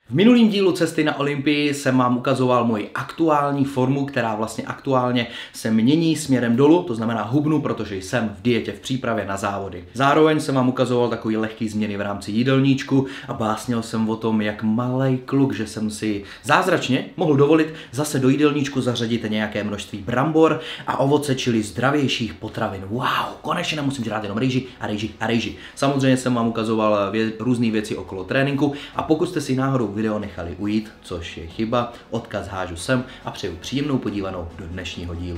V minulém dílu Cesty na Olympii jsem vám ukazoval moji aktuální formu, která vlastně aktuálně se mění směrem dolů, to znamená hubnu, protože jsem v dietě v přípravě na závody. Zároveň jsem vám ukazoval takový lehký změny v rámci jídelníčku a básnil jsem o tom, jak malej kluk, že jsem si zázračně mohl dovolit zase do jídelníčku zařadit nějaké množství brambor a ovoce, čili zdravějších potravin. Wow, konečně nemusím žrát jenom rýži a rýži a rýži. Samozřejmě jsem vám ukazoval různé věci okolo tréninku a pokud jste si náhodou video nechali ujít, což je chyba, odkaz hážu sem a přeju příjemnou podívanou do dnešního dílu.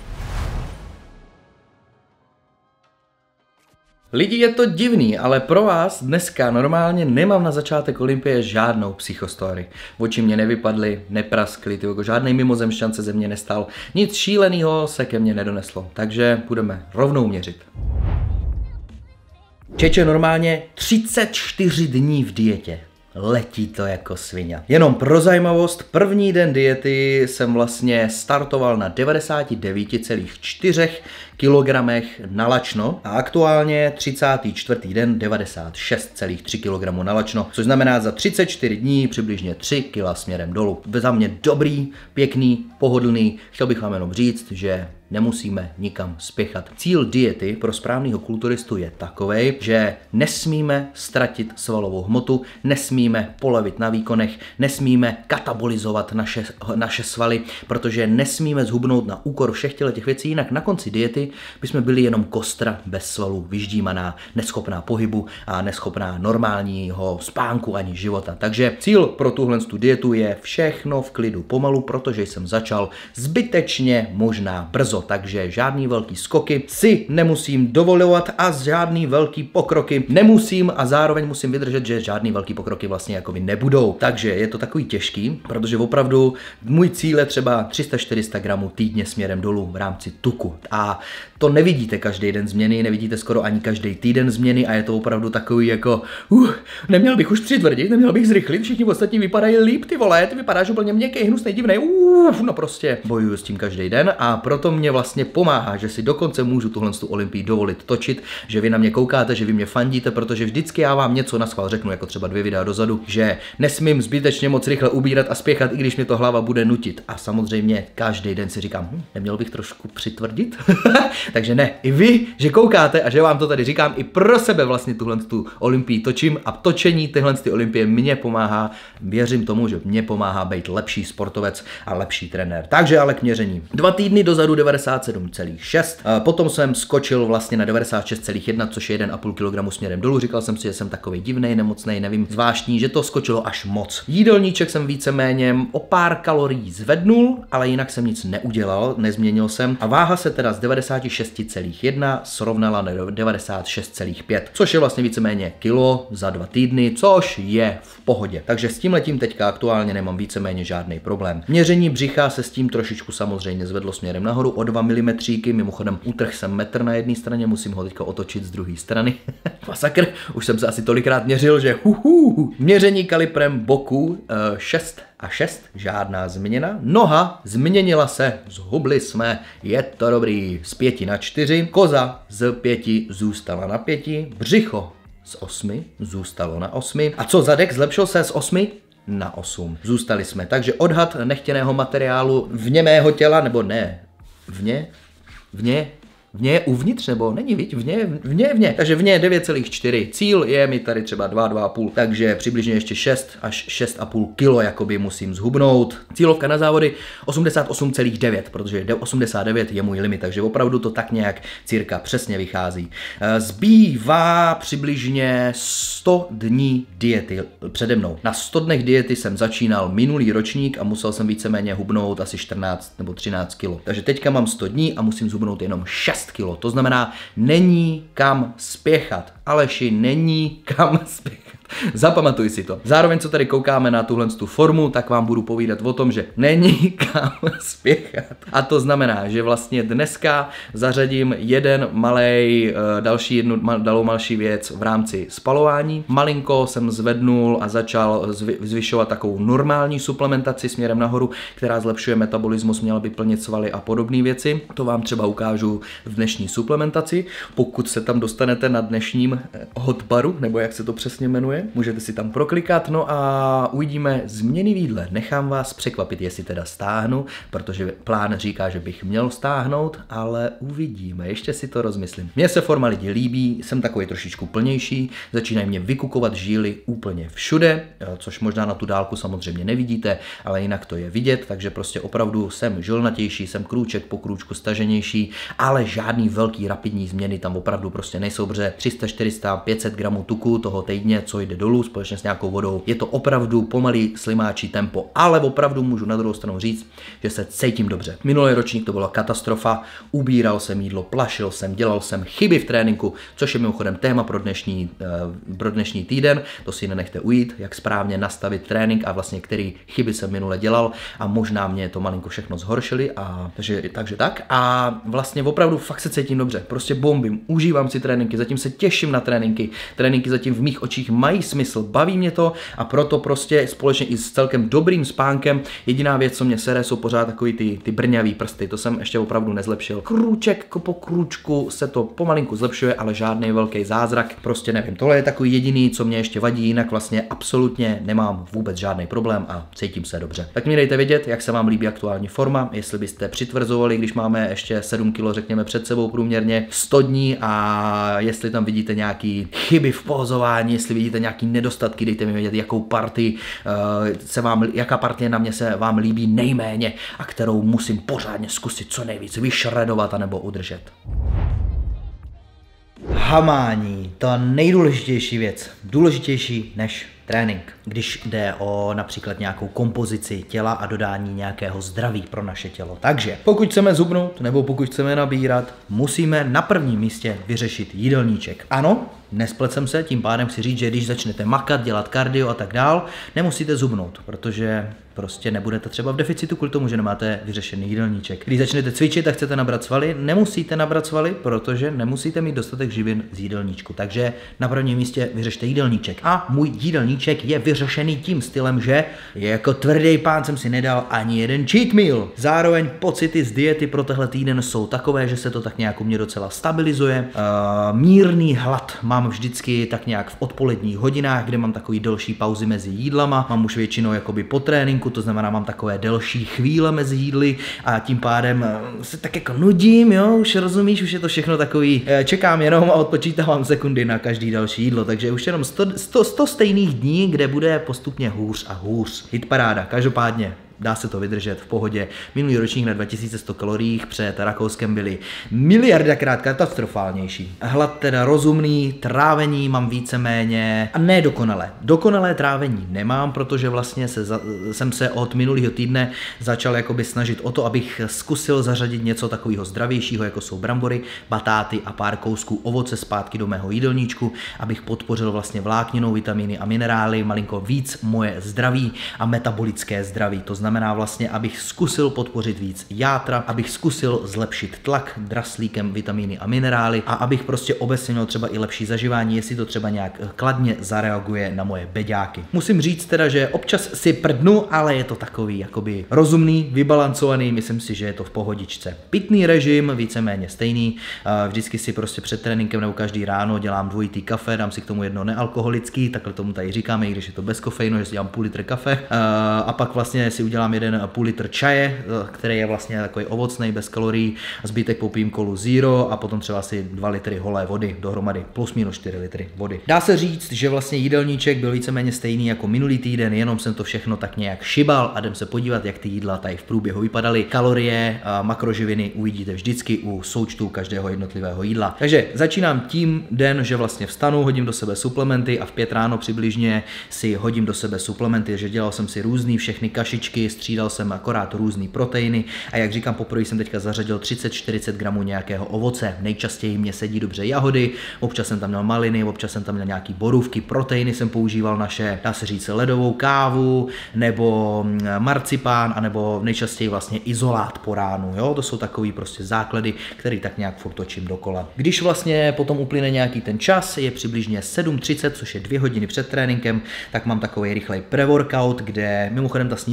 Lidi, je to divný, ale pro vás dneska normálně nemám na začátek olympie žádnou psychostory. Oči mě nevypadly, nepraskly, žádnej mimozemšťan se ze mě nestal, nic šílenýho se ke mně nedoneslo, takže budeme rovnou měřit. Čeče, normálně 34 dní v dietě. Letí to jako svině. Jenom pro zajímavost, první den diety jsem vlastně startoval na 99,4 kg na lačno a aktuálně 34. den 96,3 kg na lačno, což znamená za 34 dní přibližně 3 kg směrem dolů. Za mě dobrý, pěkný, pohodlný. Chtěl bych vám jenom říct, že nemusíme nikam spěchat. Cíl diety pro správného kulturistu je takovej, že nesmíme ztratit svalovou hmotu, nesmíme polevit na výkonech, nesmíme katabolizovat naše svaly, protože nesmíme zhubnout na úkor všech těch věcí, jinak na konci diety bychom byli jenom kostra bez svalů, vyždímaná, neschopná pohybu a neschopná normálního spánku ani života. Takže cíl pro tuhle dietu je všechno v klidu pomalu, protože jsem začal zbytečně možná brzo. Takže žádný velký skoky si nemusím dovolovat a žádný velký pokroky nemusím a zároveň musím vydržet, že žádný velký pokroky vlastně jakoby nebudou. Takže je to takový těžký, protože opravdu můj cíl je třeba 300-400 gramů týdně směrem dolů v rámci tuku. A to nevidíte každý den změny, nevidíte skoro ani každý týden změny a je to opravdu takový jako neměl bych už přitvrdit, neměl bych zrychlit, všichni ostatní vypadají líp, ty vole, ty vypadáš úplně měkký, hnusný, divnej, no prostě bojuju s tím každý den a proto mě vlastně pomáhá, že si dokonce můžu tuhle olympii dovolit točit, že vy na mě koukáte, že vy mě fandíte, protože vždycky já vám něco na schvál řeknu, jako třeba 2 videa dozadu, že nesmím zbytečně moc rychle ubírat a spěchat, i když mě to hlava bude nutit. A samozřejmě každý den si říkám, neměl bych trošku přitvrdit? Takže ne, i vy, že koukáte a že vám to tady říkám, i pro sebe vlastně tuhle olympii točím a točení tyhle olympie mě pomáhá, věřím tomu, že mě pomáhá být lepší sportovec a lepší trenér. Takže ale k měření. 2 týdny dozadu 97,6, potom jsem skočil vlastně na 96,1, což je 1,5 kg směrem dolů. Říkal jsem si, že jsem takový divnej, nemocnej, nevím, zvláštní, že to skočilo až moc. Jídelníček jsem víceméně o pár kalorií zvednul, ale jinak jsem nic neudělal, nezměnil jsem a váha se teda z 96,1 srovnala na 96,5, což je vlastně víceméně kilo za 2 týdny, což je v pohodě. Takže s tím letím teďka aktuálně nemám víceméně žádný problém. Měření břicha se s tím trošičku samozřejmě zvedlo směrem nahoru o 2 mm, mimochodem utrhl jsem metr na jedné straně, musím ho teďka otočit z druhé strany. Masakr, už jsem se asi tolikrát měřil, že Měření kaliprem boku 6 a 6, žádná změna. Noha změnila se, zhubli jsme, je to dobrý, z 5 na 4, koza z 5 zůstala na 5, břicho z 8 zůstalo na 8. A co zadek, zlepšil se z 8 na 8. Zůstali jsme, takže odhad nechtěného materiálu vně mého těla, nebo ne, vně je uvnitř, nebo není, viď? Vně. Takže vně je 9,4. Cíl je mi tady třeba 2,5. Takže přibližně ještě 6 až 6,5 kg jakoby musím zhubnout. Cílovka na závody 88,9, protože 89 je můj limit, takže opravdu to tak nějak cirka přesně vychází. Zbývá přibližně 100 dní diety přede mnou. Na 100 dnech diety jsem začínal minulý ročník a musel jsem víceméně hubnout asi 14 nebo 13 kg. Takže teďka mám 100 dní a musím zhubnout jenom 6 kilo. To znamená, není kam spěchat. Aleši, není kam spěchat. Zapamatuj si to. Zároveň, co tady koukáme na tuhle formu, tak vám budu povídat o tom, že není kam spěchat. A to znamená, že vlastně dneska zařadím další malší věc v rámci spalování. Malinko jsem zvednul a začal zvyšovat takovou normální suplementaci směrem nahoru, která zlepšuje metabolismus, měla by plnit svaly a podobné věci. To vám třeba ukážu v dnešní suplementaci, pokud se tam dostanete na dnešním hot baru, nebo jak se to přesně jmenuje. je, můžete si tam proklikat, no a uvidíme změny v jídle. Nechám vás překvapit, jestli teda stáhnu, protože plán říká, že bych měl stáhnout, ale uvidíme, ještě si to rozmyslím. Mně se forma lidí líbí, jsem takový trošičku plnější, začínají mě vykukovat žíly úplně všude, což možná na tu dálku samozřejmě nevidíte, ale jinak to je vidět, takže prostě opravdu jsem žilnatější, jsem krůček po krůčku staženější, ale žádný velký rapidní změny tam opravdu prostě nejsou, protože 300, 400, 500 gramů tuku toho týdně, co jde dolů společně s nějakou vodou, je to opravdu pomalý slimáčí tempo, ale opravdu můžu na druhou stranu říct, že se cítím dobře. Minulý ročník to byla katastrofa, ubíral jsem jídlo, plašil jsem, dělal jsem chyby v tréninku, což je mimochodem téma pro dnešní týden, to si nenechte ujít, jak správně nastavit trénink a vlastně který chyby jsem minule dělal a možná mě to malinko všechno zhoršili a takže tak a vlastně opravdu fakt se cítím dobře, prostě bombím, užívám si tréninky, zatím se těším na tréninky zatím v mých očích mají smysl, baví mě to a proto prostě společně i s celkem dobrým spánkem, jediná věc, co mě sere, jsou pořád takový ty brňavý prsty, to jsem ještě opravdu nezlepšil. Krůček po krůčku se to pomalinku zlepšuje, ale žádný velký zázrak, prostě nevím, tohle je takový jediný, co mě ještě vadí, jinak vlastně absolutně nemám vůbec žádný problém a cítím se dobře. Tak mi dejte vědět, jak se vám líbí aktuální forma, jestli byste přitvrzovali, když máme ještě 7 kg řekněme před sebou průměrně 100 dní a jestli tam vidíte nějaký chyby v pozování, jestli vidíte nějaký nedostatky, dejte mi vědět, jaká partie na mě se vám líbí nejméně a kterou musím pořádně zkusit co nejvíc vyšredovat anebo udržet. Hamání, ta nejdůležitější věc, důležitější než trénink, když jde o například nějakou kompozici těla a dodání nějakého zdraví pro naše tělo. Takže pokud chceme zhubnout nebo pokud chceme nabírat, musíme na prvním místě vyřešit jídelníček. Ano, nesplet jsem se, tím pádem chci říct, že když začnete makat, dělat kardio a tak dál, nemusíte zhubnout, protože prostě nebudete třeba v deficitu kvůli tomu, že nemáte vyřešený jídelníček. Když začnete cvičit a chcete nabrat svaly, nemusíte nabrat svaly, protože nemusíte mít dostatek živin z jídelníčku. Takže na prvním místě vyřešte jídelníček. A můj jídelníček je vyřešený tím stylem, že jako tvrdý pán jsem si nedal ani jeden cheat meal. Zároveň pocity z diety pro tehle týden jsou takové, že se to tak nějak u mě docela stabilizuje. Mírný hlad mám vždycky tak nějak v odpoledních hodinách, kde mám takový delší pauzy mezi jídlama. Mám už většinou jakoby po tréninku, to znamená mám takové delší chvíle mezi jídly a tím pádem se tak jako nudím, jo, už rozumíš, už je to všechno takový, čekám jenom a odpočítávám sekundy na každý další jídlo, takže už jenom 100 stejných dní, kde bude postupně hůř a hůř. Hitparáda, každopádně. Dá se to vydržet v pohodě. Minulý ročník na 2100 kaloriích před Rakouskem byly miliardakrát katastrofálnější. Hlad teda rozumný, trávení mám víceméně a ne dokonalé. Dokonalé trávení nemám, protože vlastně jsem se od minulého týdne začal jakoby snažit o to, abych zkusil zařadit něco takového zdravějšího, jako jsou brambory, batáty a pár kousků ovoce zpátky do mého jídelníčku, abych podpořil vlastně vlákninu, vitamíny a minerály, malinko víc moje zdraví a metabolické zdraví. To znamená vlastně, abych zkusil podpořit víc játra, abych zkusil zlepšit tlak draslíkem vitamíny a minerály a abych prostě obecně měl třeba i lepší zažívání, jestli to třeba nějak kladně zareaguje na moje beďáky. Musím říct teda, že občas si prdnu, ale je to takový jakoby rozumný, vybalancovaný, myslím si, že je to v pohodičce. Pitný režim, víceméně stejný, vždycky si prostě před tréninkem nebo každý ráno dělám dvojitý kafe, dám si k tomu jedno nealkoholický, takhle tomu tady říkáme, i když je to bez kofeinu, že si dělám půl litr kafe a pak vlastně si udělám jeden půl litr čaje, který je vlastně takový ovocný, bez kalorií, zbytek popím kolu zero a potom třeba asi 2 litry holé vody dohromady, plus minus 4 litry vody. Dá se říct, že vlastně jídelníček byl víceméně stejný jako minulý týden, jenom jsem to všechno tak nějak šibal a jdem se podívat, jak ty jídla tady v průběhu vypadaly. Kalorie, makroživiny uvidíte vždycky u součtu každého jednotlivého jídla. Takže začínám tím den, že vlastně vstanu, hodím do sebe suplementy a v 5 ráno přibližně si hodím do sebe suplementy, že dělal jsem si různý všechny kašičky, střídal jsem akorát různý proteiny a jak říkám, poprvé jsem teďka zařadil 30-40 gramů nějakého ovoce. Nejčastěji mě sedí dobře jahody, občas jsem tam měl maliny, občas jsem tam měl nějaký borůvky, proteiny jsem používal naše, dá se říct, ledovou kávu nebo marcipán, anebo nejčastěji vlastně izolát po ránu, jo? To jsou takový prostě základy, který tak nějak furt točím dokola. Když vlastně potom uplyne nějaký ten čas, je přibližně 7:30, což je 2 hodiny před tréninkem, tak mám takový rychlej pre-workout, kde mimochodem ta snídaně je nejmenší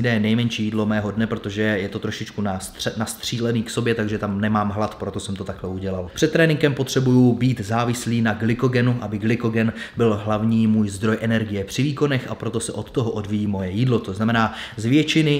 nejmenší jídlo mého dne, protože je to trošičku nastřílený k sobě, takže tam nemám hlad, proto jsem to takhle udělal. Před tréninkem potřebuju být závislý na glykogenu, aby glykogen byl hlavní můj zdroj energie při výkonech a proto se od toho odvíjí moje jídlo. To znamená, z většiny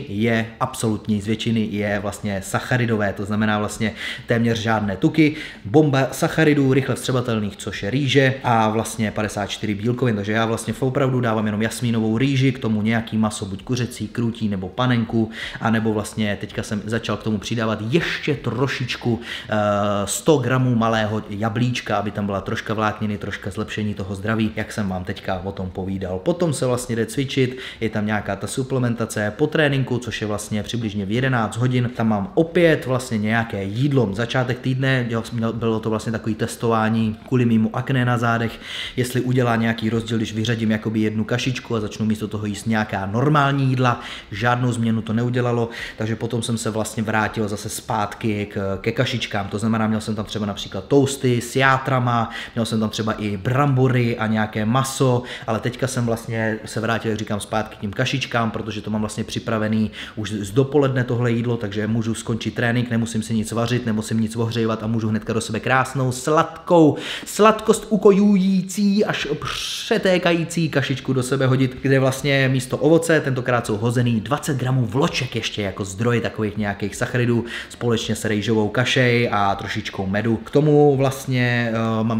je vlastně sacharidové, to znamená vlastně téměř žádné tuky, bomba sacharidů, rychle vstřebatelných, což je rýže a vlastně 54 bílkovin, takže já vlastně opravdu dávám jenom jasmínovou rýži, k tomu nějaký maso, buď kuřecí, krůtí nebo panenku, a nebo vlastně teďka jsem začal k tomu přidávat ještě trošičku 100 gramů malého jablíčka, aby tam byla troška vlákniny, troška zlepšení toho zdraví, jak jsem vám teďka o tom povídal. Potom se vlastně jde cvičit, je tam nějaká ta suplementace po tréninku, což je vlastně přibližně v 11 hodin, tam mám opět vlastně nějaké jídlo. Začátek týdne bylo to vlastně takový testování kvůli mému akné na zádech, jestli udělá nějaký rozdíl, když vyřadím jakoby jednu kašičku a začnu místo toho jíst nějaká normální jídla. Žádnou změnu to neudělalo, takže potom jsem se vlastně vrátil zase zpátky ke kašičkám. To znamená, měl jsem tam třeba například toasty s játrama, měl jsem tam třeba i brambory a nějaké maso, ale teďka jsem vlastně se vrátil, jak říkám, zpátky k tím kašičkám, protože to mám vlastně připravený už z dopoledne tohle jídlo, takže můžu skončit trénink, nemusím si nic vařit, nemusím nic ohřejvat a můžu hnedka do sebe krásnou sladkost ukojující až přetékající kašičku do sebe hodit, kde vlastně místo ovoce tentokrát jsou hozený 20 gramů vloček ještě jako zdroj takových nějakých sacharidů společně s rejžovou kašej a trošičkou medu. K tomu vlastně mám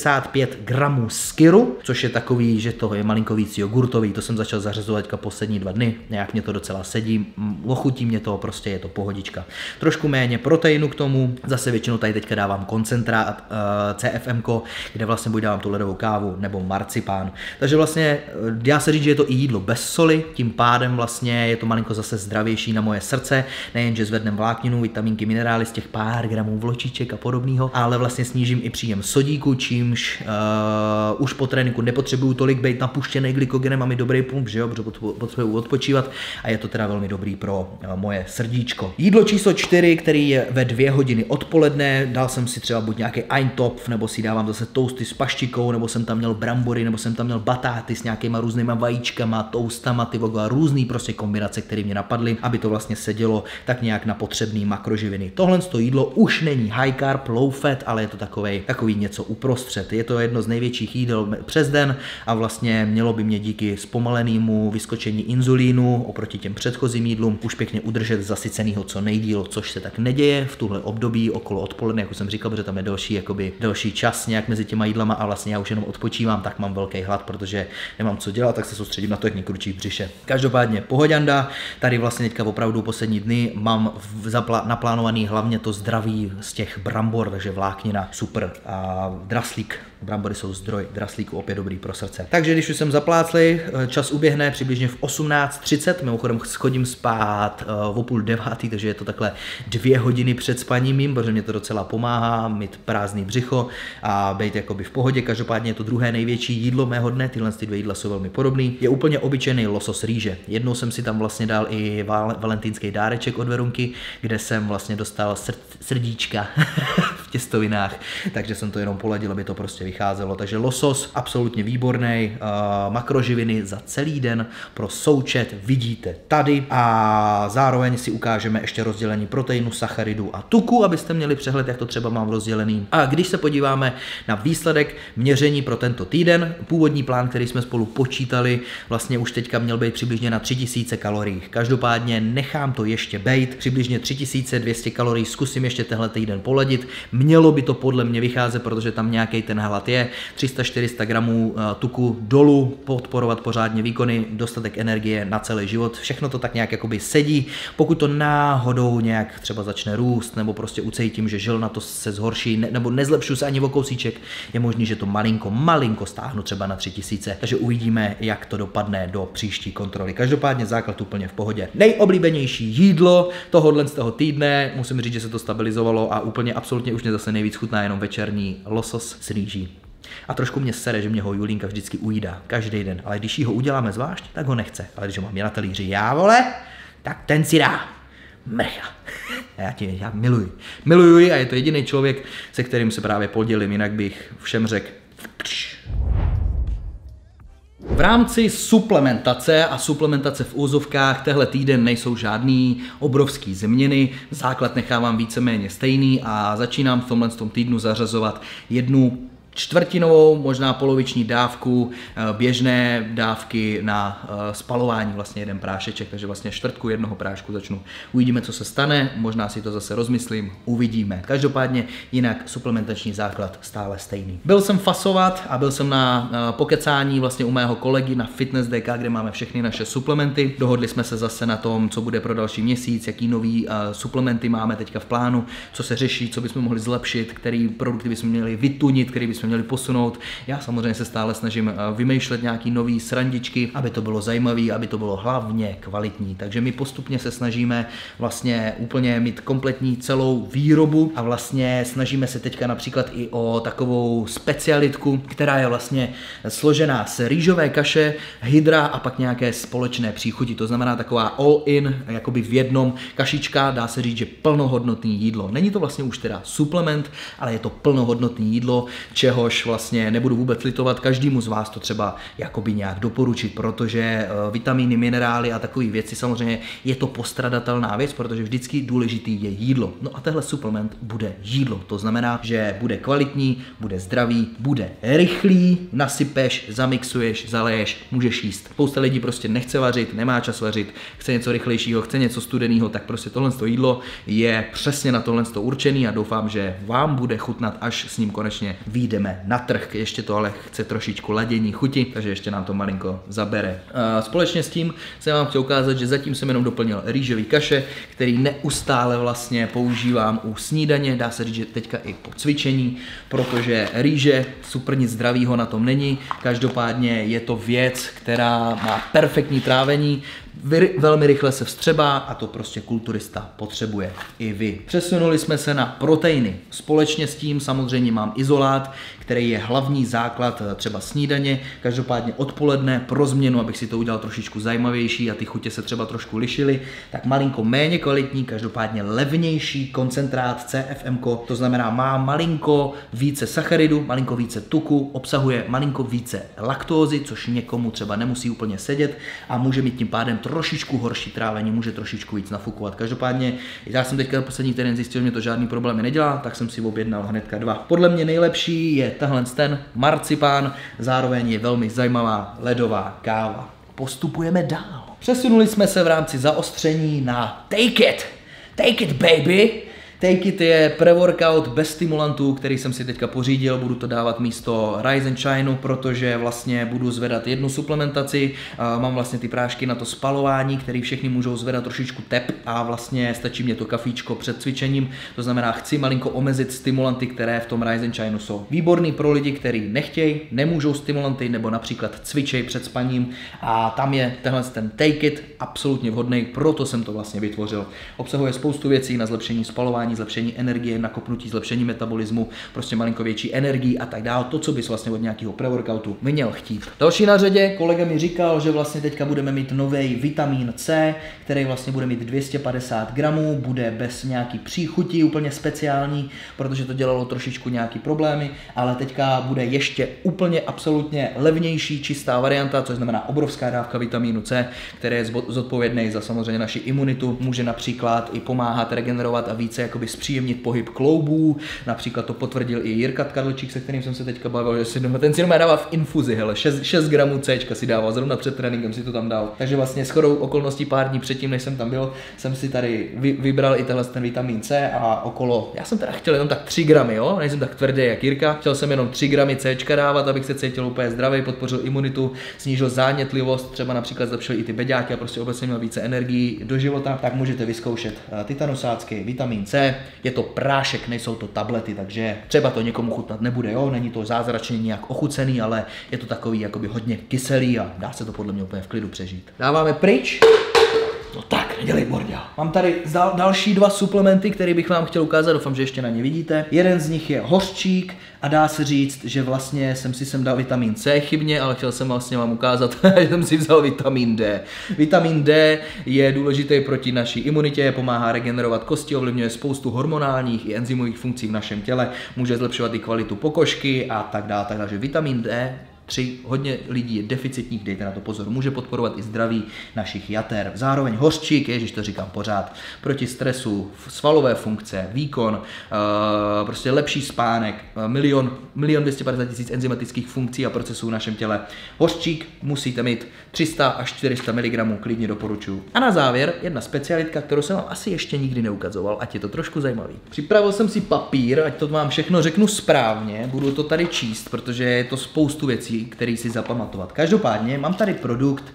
75 gramů skyru, což je takový, že to je malinko víc jogurtový, to jsem začal zařazovat poslední 2 dny, nějak mě to docela sedí, ochutí mě to, prostě je to pohodička. Trošku méně proteinu k tomu, zase většinou tady teďka dávám koncentrát CFMko, kde vlastně buď dávám tu ledovou kávu nebo marcipán. Takže vlastně dá se říct, že je to i jídlo bez soli, tím pádem vlastně je to malinko zase zdravější na moje srdce, nejenže zvednem vlákninu, vitamínky, minerály z těch pár gramů vločíček a podobného, ale vlastně snížím i příjem sodíku, čímž už po tréninku nepotřebuju tolik být napuštěný glykogenem, mám i dobrý pump, že jo, protože potřebuju odpočívat a je to teda velmi dobrý pro moje srdíčko. Jídlo číslo 4, který je ve 2 hodiny odpoledne, dal jsem si třeba buď nějaký Eintopf, nebo si dávám zase toasty s paštikou, nebo jsem tam měl brambory, nebo jsem tam měl batáty s nějakýma různýma vajíčkama, toastama, ty a různý prostě kombinace, které mě napadly, aby to vlastně sedělo tak nějak na potřebný makroživiny. Tohle jídlo už není high carb, low fat, ale je to takový něco uprostřed. Je to jedno z největších jídel přes den a vlastně mělo by mě díky zpomalenému vyskočení inzulínu oproti těm předchozím jídlům už pěkně udržet zasycenýho co nejdýl, což se tak neděje v tuhle období okolo odpoledne, jako jsem říkal, protože tam je delší čas nějak mezi těma jídlama a vlastně já už jenom odpočívám, tak mám velký hlad, protože nemám co dělat, tak se soustředím na to, jak mě kručí v břiše. Každopádně pohodanda, tady vlastně teďka opravdu poslední dny mám naplánovaný hlavně to zdraví z těch brambor, takže vláknina, super a draslík. Brambory jsou zdroj draslíku, opět dobrý pro srdce. Takže když už jsem zapláclý, čas uběhne přibližně v 18:30, mimochodem chodím spát o 8:30, takže je to takhle 2 hodiny před spaním mým, protože mě to docela pomáhá mít prázdný břicho a být jakoby v pohodě. Každopádně je to druhé největší jídlo mého dne, tyhle 2 jídla jsou velmi podobný. Je úplně obyčejný losos rýže. Jednou jsem si tam vlastně dal i valentýnský dáreček od Verunky, kde jsem vlastně dostal srdíčka v těstovinách, takže jsem to jenom poladil, aby to prostě vycházelo. Takže losos absolutně výborný, makroživiny za celý den pro součet vidíte tady a zároveň si ukážeme ještě rozdělení proteinu, sacharidů a tuku, abyste měli přehled, jak to třeba mám rozdělený. A když se podíváme na výsledek měření pro tento týden, původní plán, který jsme spolu počítali, vlastně už teďka měl být přibližně na 3000 kalorií. Každopádně nechám to ještě bejt, přibližně 3200 kalorií zkusím ještě tenhle týden poladit. Mělo by to podle mě vycházet, protože tam nějaký ten hlad je. 300-400 gramů tuku dolů, podporovat pořádně výkony, dostatek energie na celý život. Všechno to tak nějak jakoby sedí. Pokud to náhodou nějak třeba začne růst, nebo prostě ucítím, že žil na to se zhorší, nebo nezlepšu se ani o kousíček, je možný, že to malinko stáhnu třeba na 3000. Takže uvidíme, jak to dopadne do příští kontroly. Každopádně základ úplně v pohodě. Nejoblíbenější jídlo tohohle z toho týdne, musím říct, že se to stabilizovalo a úplně absolutně už mě zase nejvíc chutná jenom večerní losos s rýží. A trošku mě sere, že mě ho Julínka vždycky ujídá, každý den, ale když jí ho uděláme zvlášť, tak ho nechce. Ale když ho mám já na talíři, já vole, tak ten si dá. Mrcha. Já miluji a je to jediný člověk, se kterým se právě podělím, jinak bych všem řekl. V rámci suplementace a suplementace v úzovkách tehle týden nejsou žádný obrovský změny, základ nechávám víceméně stejný a začínám v tomhle týdnu zařazovat jednu čtvrtinovou, možná poloviční dávku běžné dávky na spalování, vlastně jeden prášeček, takže vlastně čtvrtku jednoho prášku začnu. Uvidíme, co se stane, možná si to zase rozmyslím, uvidíme. Každopádně jinak suplementační základ stále stejný. Byl jsem fasovat a byl jsem na pokecání vlastně u mého kolegy na Fitness DK, kde máme všechny naše suplementy. Dohodli jsme se zase na tom, co bude pro další měsíc, jaký nový suplementy máme teďka v plánu, co se řeší, co bychom mohli zlepšit, který produkty bychom měli vytunit, který bychom měli posunout. Já samozřejmě se stále snažím vymýšlet nějaký nový srandičky, aby to bylo zajímavé, aby to bylo hlavně kvalitní. Takže my postupně se snažíme vlastně úplně mít kompletní celou výrobu a vlastně snažíme se teďka například i o takovou specialitku, která je vlastně složená z rýžové kaše, hydra a pak nějaké společné příchuti. To znamená taková all-in, jakoby v jednom kašička, dá se říct, že plnohodnotný jídlo. Není to vlastně už teda suplement, ale je to plnohodnotný jídlo, čehož vlastně nebudu vůbec litovat každému z vás to třeba jakoby nějak doporučit, protože vitamíny, minerály a takové věci samozřejmě je to postradatelná věc, protože vždycky důležitý je jídlo. No a tenhle suplement bude jídlo, to znamená, že bude kvalitní, bude zdravý, bude rychlý, nasypeš, zamixuješ, zaleješ, můžeš jíst. Spousta lidí prostě nechce vařit, nemá čas vařit, chce něco rychlejšího, chce něco studeného, tak prostě tohle jídlo je přesně na tohle určený a doufám, že vám bude chutnat, až s ním konečně vyjdeme na trh. Ještě to ale chce trošičku ladění chuti, takže ještě nám to malinko zabere. Společně s tím jsem vám chtěl ukázat, že zatím jsem jenom doplnil rýžový kaše, který neustále vlastně používám u snídaně, dá se říct, že teďka i po cvičení, protože rýže super nic zdravýho na tom není. Každopádně je to věc, která má perfektní trávení, velmi rychle se vstřebá a to prostě kulturista potřebuje i vy. Přesunuli jsme se na proteiny. Společně s tím samozřejmě mám izolát, který je hlavní základ třeba snídaně, každopádně odpoledne pro změnu, abych si to udělal trošičku zajímavější a ty chutě se třeba trošku lišily, tak malinko méně kvalitní, každopádně levnější koncentrát CFM, to znamená má malinko více sacharidu, malinko více tuku, obsahuje malinko více laktózy, což někomu třeba nemusí úplně sedět a může mít tím pádem trošičku horší trávení, může trošičku víc nafukovat. Každopádně já jsem teďka poslední týden zjistil, že mě to žádný problémy nedělá, tak jsem si objednal hnedka 2. Podle mě nejlepší je tahle ten marcipán, zároveň je velmi zajímavá ledová káva. Postupujeme dál. Přesunuli jsme se v rámci zaostření na Take It! Take it, baby! Take It je pre-workout bez stimulantů, který jsem si teďka pořídil, budu to dávat místo Rise and Shine, protože vlastně budu zvedat jednu suplementaci, mám vlastně ty prášky na to spalování, který všechny můžou zvedat trošičku tep a vlastně stačí mě to kafíčko před cvičením, to znamená chci malinko omezit stimulanty, které v tom Rise and Shine jsou. Výborný pro lidi, kteří nechtějí, nemůžou stimulanty nebo například cvičej před spaním a tam je tenhle ten Take It absolutně vhodný, proto jsem to vlastně vytvořil. Obsahuje spoustu věcí na zlepšení spalování, zlepšení energie, nakopnutí, zlepšení metabolismu, prostě malinko větší energii a tak dále. To, co bys vlastně od nějakého pre-workoutu měl chtít. Další na řadě, kolega mi říkal, že vlastně teďka budeme mít nový vitamin C, který vlastně bude mít 250 gramů, bude bez nějaký příchutí, úplně speciální, protože to dělalo trošičku nějaký problémy, ale teďka bude ještě úplně absolutně levnější, čistá varianta, což znamená obrovská dávka vitamínu C, který je zodpovědný za samozřejmě naši imunitu, může například i pomáhat regenerovat a více jakoby zpříjemnit pohyb kloubů, například to potvrdil i Jirka Kadlčík, se kterým jsem se teďka bavil, že si ten si jenom dával v infuzi, hele, 6 gramů Cčka si dával, zrovna před tréninkem si to tam dal. Takže vlastně shodou okolností pár dní předtím, než jsem tam byl, jsem si tady vybral i ten vitamin C a okolo, já jsem teda chtěl jenom tak 3 gramy, jo, nejsem tak tvrdý jak Jirka, chtěl jsem jenom 3 gramy Cčka dávat, abych se cítil úplně zdravý, podpořil imunitu, snížil zánětlivost, třeba například zlepšil i ty beďáky a prostě obecně měl více energií do života, tak můžete vyzkoušet titanusácky, vitamin C. Je to prášek, nejsou to tablety, takže třeba to někomu chutnat nebude, jo, není to zázračně nějak ochucený, ale je to takový jakoby hodně kyselý a dá se to podle mě úplně v klidu přežít. Dáváme pryč. No tak, nedělej bordel. Mám tady další 2 suplementy, které bych vám chtěl ukázat, doufám, že ještě na ně vidíte. Jeden z nich je hořčík a dá se říct, že vlastně jsem si sem dal vitamin C chybně, ale chtěl jsem vlastně vám ukázat, že jsem si vzal vitamin D. Vitamin D je důležitý proti naší imunitě, pomáhá regenerovat kosti, ovlivňuje spoustu hormonálních i enzymových funkcí v našem těle, může zlepšovat i kvalitu pokožky a tak dále. Takže vitamin D 3. Hodně lidí je deficitních, dejte na to pozor, může podporovat i zdraví našich jater. Zároveň hořčík, ježiš, to říkám pořád, proti stresu, svalové funkce, výkon, prostě lepší spánek, milion 250 000 enzymatických funkcí a procesů v našem těle. Hořčík musíte mít 300 až 400 mg, klidně doporučuji. A na závěr jedna specialitka, kterou jsem vám asi ještě nikdy neukazoval, ať je to trošku zajímavý. Připravil jsem si papír, ať to vám všechno řeknu správně, budu to tady číst, protože je to spoustu věcí, které si zapamatovat. Každopádně mám tady produkt,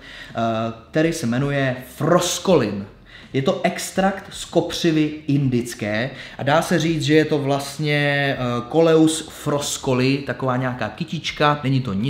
který se jmenuje Froskolin. Je to extrakt z kopřivy indické a dá se říct, že je to vlastně Coleus froscoli, taková nějaká kytička, není to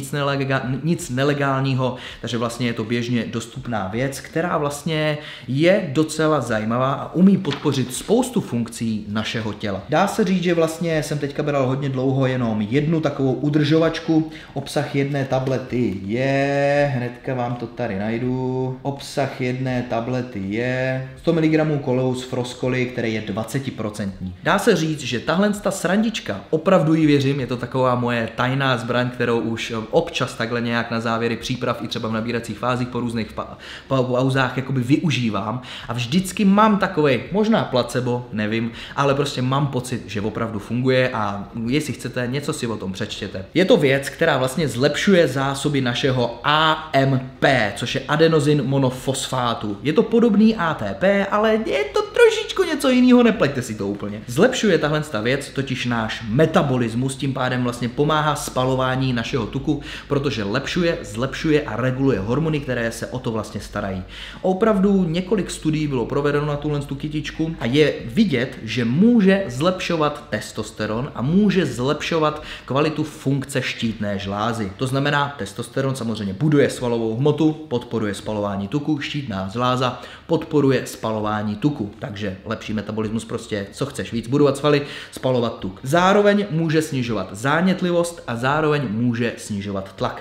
nic nelegálního, takže vlastně je to běžně dostupná věc, která vlastně je docela zajímavá a umí podpořit spoustu funkcí našeho těla. Dá se říct, že vlastně jsem teďka bral hodně dlouho jenom jednu takovou udržovačku, obsah jedné tablety je, hnedka vám to tady najdu, obsah jedné tablety je 100 mg Coleus froscoli, který je 20%. Dá se říct, že tahle srandička, opravdu jí věřím, je to taková moje tajná zbraň, kterou už občas takhle nějak na závěry příprav i třeba v nabíracích fázích po různých pauzách jakoby využívám a vždycky mám takovej, možná placebo, nevím, ale prostě mám pocit, že opravdu funguje a jestli chcete, něco si o tom přečtěte. Je to věc, která vlastně zlepšuje zásoby našeho AMP, což je adenozin monofosfátu. Je to podobný ATP, ale je to trošičku něco jiného, nepleťte si to úplně. Zlepšuje tahle věc totiž náš metabolismus, tím pádem vlastně pomáhá spalování našeho tuku, protože zlepšuje a reguluje hormony, které se o to vlastně starají. Opravdu několik studií bylo provedeno na tuhle kytičku a je vidět, že může zlepšovat testosteron a může zlepšovat kvalitu funkce štítné žlázy. To znamená, testosteron samozřejmě buduje svalovou hmotu, podporuje spalování tuku, štítná žláza podporuje spalování tuku, takže lepší metabolismus, prostě co chceš víc, budovat svaly, spalovat tuk. Zároveň může snižovat zánětlivost a zároveň může snižovat tlak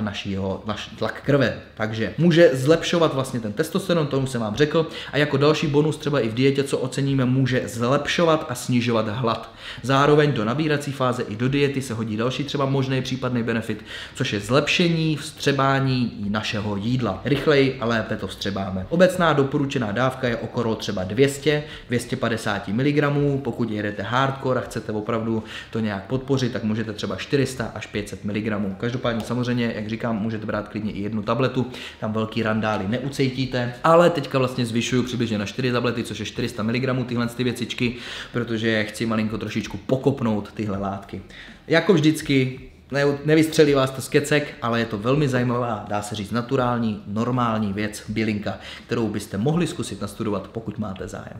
tlak krve, takže může zlepšovat vlastně ten testosteron, tomu jsem vám řekl, a jako další bonus třeba i v dietě, co oceníme, může zlepšovat a snižovat hlad. Zároveň do nabírací fáze i do diety se hodí další třeba možný případný benefit, což je zlepšení vstřebání našeho jídla. Rychleji a lépe to vstřebáme. Obecná doporučená dávka je okolo třeba 200-250 mg, pokud jedete hardcore a chcete opravdu to nějak podpořit, tak můžete třeba 400 až 500 mg. Každopádně samozřejmě, jak říkám, můžete brát klidně i jednu tabletu, tam velký randály neucítíte, ale teďka vlastně zvyšuju přibližně na 4 tablety, což je 400 mg tyhle věcičky, protože chci malinko trošičku pokopnout tyhle látky. Jako vždycky, nevystřelí vás to z kecek, ale je to velmi zajímavá, dá se říct naturální, normální věc, bylinka, kterou byste mohli zkusit nastudovat, pokud máte zájem.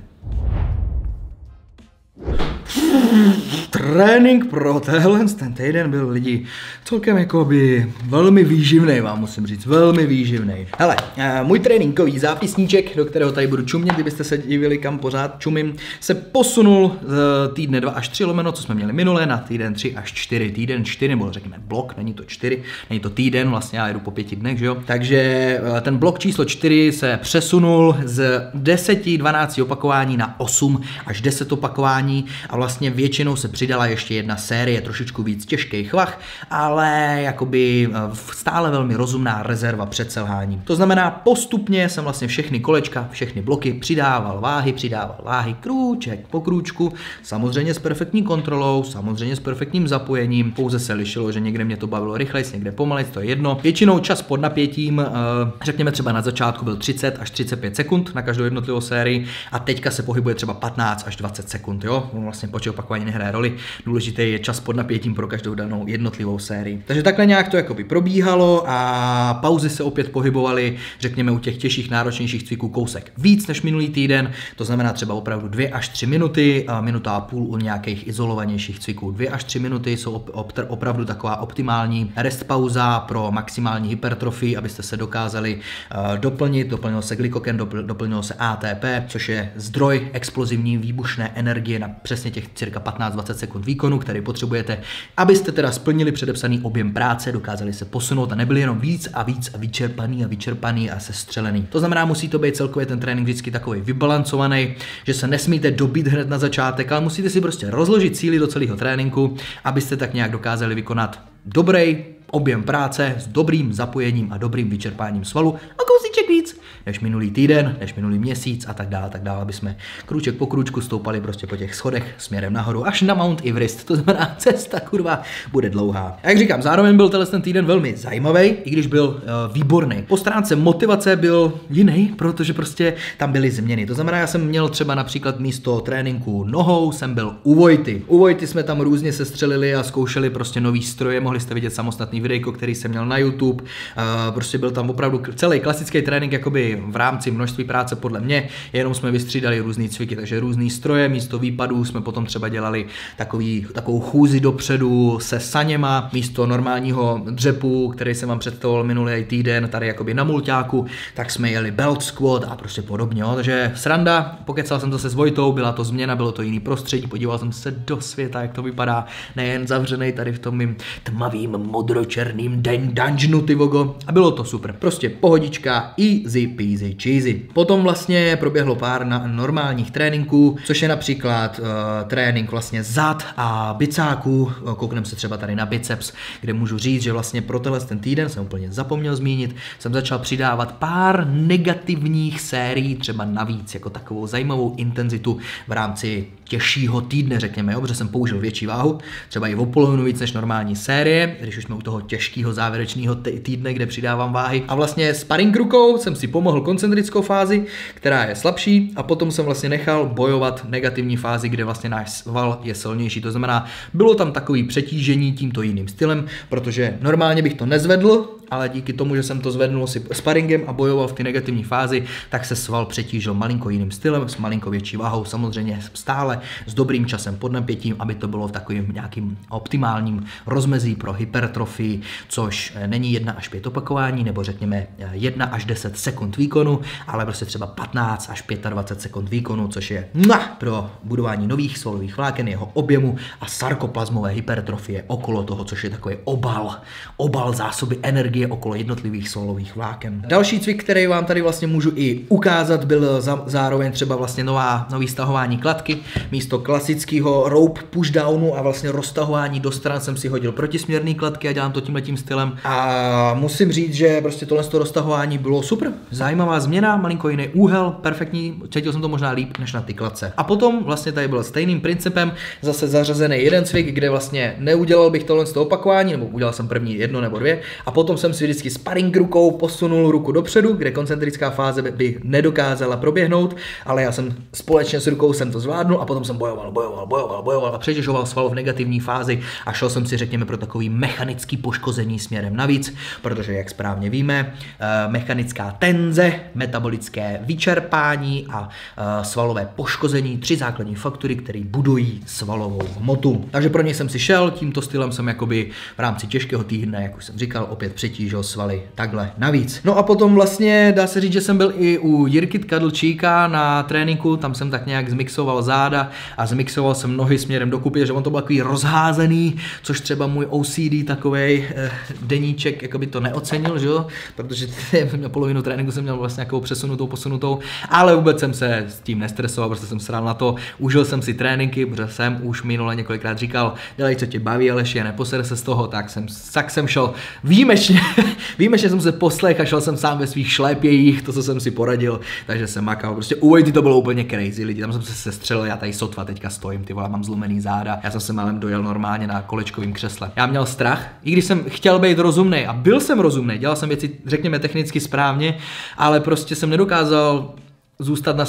Trénink pro ten týden byl lidi celkem jakoby velmi výživný, vám musím říct, velmi výživný. Hele, můj tréninkový zápisníček, do kterého tady budu čumět, kdybyste se divili, kam pořád čumím, se posunul z týdne 2 až 3 lomeno, co jsme měli minule, na týden 3 až 4, týden 4, nebo řekněme blok, není to 4, není to týden, vlastně já jedu po 5 dnech, že jo? Takže ten blok číslo 4 se přesunul z 10-12 opakování na 8 až 10 opakování a vlastně většinou se přidala ještě jedna série, trošičku víc těžkých vah, ale jakoby stále velmi rozumná rezerva před selháním. To znamená, postupně jsem vlastně všechny kolečka, všechny bloky přidával váhy, krůček po krůčku, samozřejmě s perfektní kontrolou, samozřejmě s perfektním zapojením, pouze se lišilo, že někde mě to bavilo rychlejc, někde pomalejc, to je jedno. Většinou čas pod napětím, řekněme třeba na začátku byl 30 až 35 sekund na každou jednotlivou sérii a teďka se pohybuje třeba 15 až 20 sekund, jo? Vlastně počet opakování nehraje roli, důležitý je čas pod napětím pro každou danou jednotlivou sérii. Takže takhle nějak to jakoby probíhalo a pauzy se opět pohybovaly, řekněme u těch těžších, náročnějších cviků kousek víc než minulý týden, to znamená třeba opravdu 2 až 3 minuty, a minuta a půl u nějakých izolovanějších cviků. 2 až 3 minuty jsou opravdu taková optimální rest pauza pro maximální hypertrofii, abyste se dokázali doplnit, doplnilo se glykogen, doplnilo se ATP, což je zdroj explozivní výbušné energie na přesně těch cirka 15-20 sekund výkonu, který potřebujete, abyste teda splnili předepsaný objem práce, dokázali se posunout a nebyli jenom víc a vyčerpaný a sestřelený. To znamená, musí to být celkově ten trénink vždycky takový vybalancovaný, že se nesmíte dobít hned na začátek, ale musíte si prostě rozložit síly do celého tréninku, abyste tak nějak dokázali vykonat dobrý objem práce s dobrým zapojením a dobrým vyčerpáním svalu a kousíček víc než minulý týden, než minulý měsíc a tak dále, aby jsme krůček po krůčku stoupali prostě po těch schodech směrem nahoru až na Mount Everest. To znamená, cesta kurva bude dlouhá. A jak říkám, zároveň byl ten týden velmi zajímavý, i když byl výborný. Po stránce motivace byl jiný, protože prostě tam byly změny. To znamená, já jsem měl třeba například místo tréninku nohou, jsem byl u Vojty. U Vojty jsme tam různě sestřelili a zkoušeli prostě nový stroje, mohli jste vidět samostatný videjko, který jsem měl na YouTube. Prostě byl tam opravdu celý klasický trénink jakoby v rámci množství práce podle mě, jenom jsme vystřídali různý cviky, takže různý stroje, místo výpadů jsme potom třeba dělali takovou chůzi dopředu se saněma, místo normálního dřepu, který jsem vám představoval minulý týden tady jakoby na mulťáku, tak jsme jeli belt squat a prostě podobně, jo. Takže sranda, pokecal jsem zase s Vojtou, byla to změna, bylo to jiný prostředí, podíval jsem se do světa, jak to vypadá, nejen zavřenej tady v tom mým tmavým modročerným dungeonu, ty vogo, a bylo to super, prostě pohodička, easy peasy cheesy. Potom vlastně proběhlo pár normálních tréninků, což je například trénink vlastně zad a bicáků, koukneme se třeba tady na biceps, kde můžu říct, že vlastně pro ten týden jsem úplně zapomněl zmínit, jsem začal přidávat pár negativních sérií třeba navíc, jako takovou zajímavou intenzitu v rámci těžšího týdne, řekněme, jo, protože jsem použil větší váhu, třeba i o polovinu víc než normální série, když už jsme u toho těžkého závěrečného týdne, kde přidávám váhy. A vlastně sparring rukou jsem si pomohl koncentrickou fázi, která je slabší, a potom jsem vlastně nechal bojovat negativní fázi, kde vlastně náš sval je silnější. To znamená, bylo tam takový přetížení tímto jiným stylem, protože normálně bych to nezvedl, ale díky tomu, že jsem to zvednul si sparingem a bojoval v té negativní fázi, tak se sval přetížil malinko jiným stylem, s malinko větší váhou, samozřejmě stále s dobrým časem pod napětím, aby to bylo v takovým nějakým optimálním rozmezí pro hypertrofii, což není 1 až 5 opakování, nebo řekněme 1 až 10 sekund výkonu, ale prostě třeba 15 až 25 sekund výkonu, což je pro budování nových svalových vláken, jeho objemu a sarkoplazmové hypertrofie okolo toho, což je takový obal zásoby energie okolo jednotlivých svalových vláken. Další cvik, který vám tady vlastně můžu i ukázat, byl zároveň třeba vlastně nový stahování kladky. Místo klasického rope pushdownu a vlastně roztahování do stran jsem si hodil protisměrný kladky a dělám to tímhletím stylem. A musím říct, že prostě tohle roztahování bylo super. Zajímavá změna, malinko jiný úhel, perfektní, cítil jsem to možná líp než na ty kladce. A potom vlastně tady byl stejným principem zase zařazený jeden cvik, kde vlastně neudělal bych tohle opakování, nebo udělal jsem první 1 nebo 2, a potom jsem si vždycky sparring rukou posunul ruku dopředu, kde koncentrická fáze by nedokázala proběhnout, ale já jsem společně s rukou jsem to zvládnul a potom jsem bojoval a přetěžoval sval v negativní fázi a šel jsem si, řekněme, pro takový mechanický poškození směrem navíc, protože jak správně víme, mechanická tenze, metabolické vyčerpání a svalové poškození, 3 základní faktory, které budují svalovou hmotu. Takže pro ně jsem si šel, tímto stylem jsem jakoby v rámci těžkého týdne, jak už jsem říkal, opět přetížil svaly takhle navíc. No a potom vlastně dá se říct, že jsem byl i u Jirky Kadlčíka na tréninku, tam jsem tak nějak zmixoval záda a zmixoval jsem nohy směrem do kupy, že on to byl takový rozházený, což třeba můj OCD takovej deníček jakoby to neocenil, že jo, protože polovinu tréninku jsem měl vlastně nějakou posunutou, ale vůbec jsem se s tím nestresoval, protože jsem sral na to, užil jsem si tréninky, protože jsem už minule několikrát říkal, dělej, co tě baví, Aleši, a neposere se z toho, tak jsem šel výjimečně jsem se poslech a šel jsem sám ve svých šlépějích, to, co jsem si poradil, takže jsem makal, prostě u Vojty to bylo úplně crazy, lidi, tam jsem se sestřelil, já tady sotva teďka stojím, ty vole, mám zlomený záda, já jsem se málem dojel normálně na kolečkovým křesle. Já měl strach, i když jsem chtěl být rozumnej a byl jsem rozumnej, dělal jsem věci, řekněme, technicky správně, ale prostě jsem nedokázal zůstat na